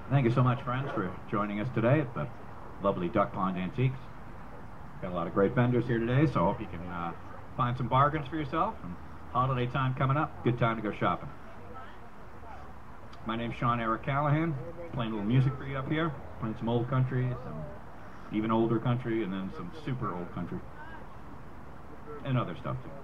Thank you so much, friends, for joining us today at the lovely Duck Pond Antiques. Got a lot of great vendors here today, so I hope you can find some bargains for yourself. And holiday time coming up, good time to go shopping. My name's Sean Eric Callahan, playing a little music for you up here, playing some old country, some even older country, and then some super old country, and other stuff too.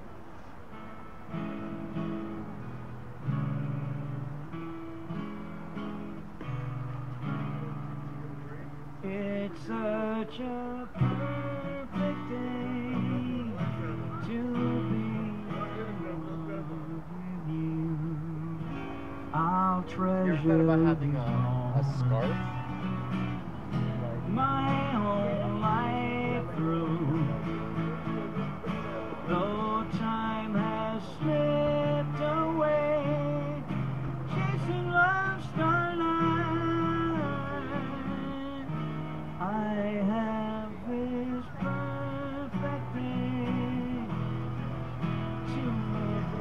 It's such a perfect day to be with you. I'll treasure these moments my whole life through. Though time has slipped away, chasing love's starlight, I have this perfect day to live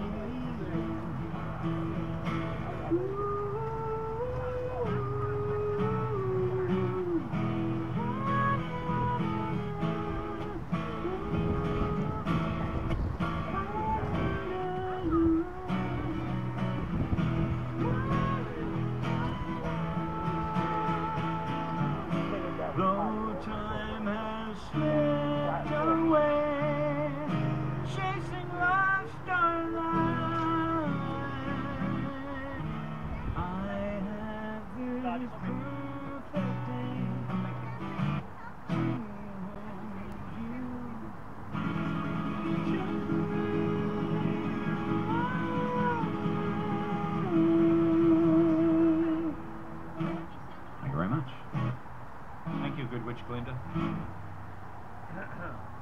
Though time has slipped away, chasing love's starlight, I have this perfect day to hold you. Thank you very much. Thank you, Good Witch Glinda.